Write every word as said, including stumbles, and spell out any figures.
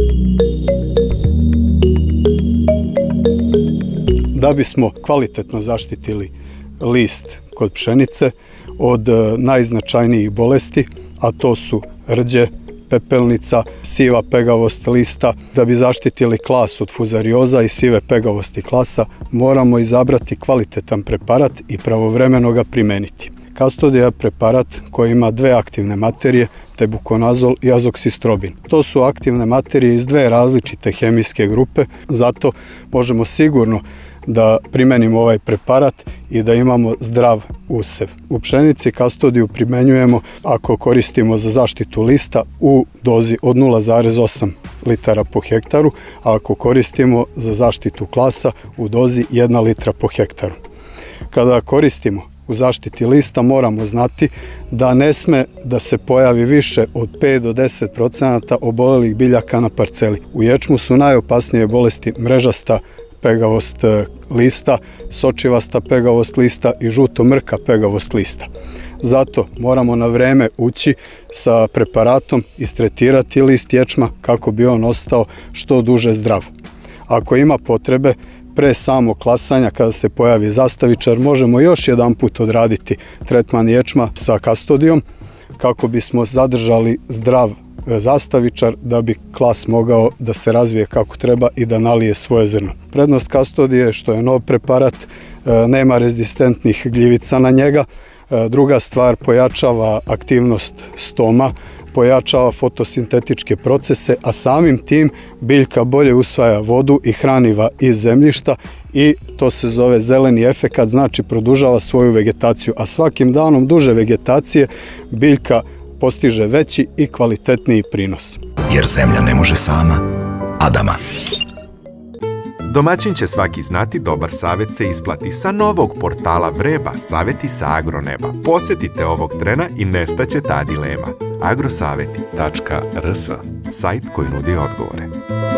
Da bismo kvalitetno zaštitili list kod pšenice od najznačajnijih bolesti, a to su rđe, pepelnica, siva pegavost lista, da bi zaštitili klas od fuzarioza i sive pegavosti klasa, moramo izabrati kvalitetan preparat i pravovremeno ga primeniti. Kastodija je preparat koji ima dve aktivne materije, tebukonazol i azoksistrobin. To su aktivne materije iz dve različite hemijske grupe, zato možemo sigurno da primenimo ovaj preparat i da imamo zdrav usev. U pšenici kastodiju primenjujemo ako koristimo za zaštitu lista u dozi od nula zarez osam litara po hektaru, a ako koristimo za zaštitu klasa u dozi jedna litra po hektaru. Kada koristimo u zaštiti lista moramo znati da ne sme da se pojavi više od pet do deset procenata obolelih biljaka na parceli. U ječmu su najopasnije bolesti mrežasta pegavost lista, sočivasta pegavost lista i žuto mrka pegavost lista. Zato moramo na vreme ući sa preparatom, istretirati list ječma kako bi on ostao što duže zdrav. Ako ima potrebe, pre samog klasanja kada se pojavi zastavičar, možemo još jedan put odraditi tretman ječma sa kastodijom kako bismo zadržali zdrav zastavičar da bi klas mogao da se razvije kako treba i da nalije svoje zrno. Prednost kastodije je što je nov preparat, nema rezistentnih gljivica na njega. Druga stvar, pojačava aktivnost stoma, pojačava fotosintetičke procese, a samim tim biljka bolje usvaja vodu i hraniva iz zemljišta i to se zove zeleni efekat, znači produžava svoju vegetaciju, a svakim danom duže vegetacije biljka postiže veći i kvalitetniji prinos. Jer zemlja ne može sama, Adama. Domaćin će svaki znati, dobar savjet se isplati. Sa novog portala Vreba, savjeti sa agroneba. Posjetite ovog trena i nestaće ta dilema. agrosaveti tačka rs, sajt koji nudi odgovore.